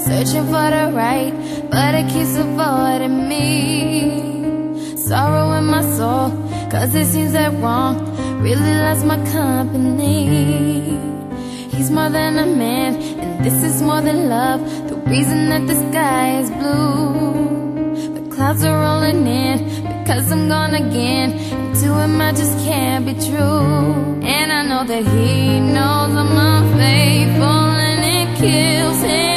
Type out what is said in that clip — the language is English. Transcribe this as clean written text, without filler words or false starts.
searching for the right, but it keeps avoiding me. Sorrow in my soul, cause it seems that wrong really loves my company. He's more than a man, and this is more than love. The reason that the sky is blue, the clouds are rolling in, because I'm gone again, and to him I just can't be true. And I know that he knows I'm unfaithful, and it kills him.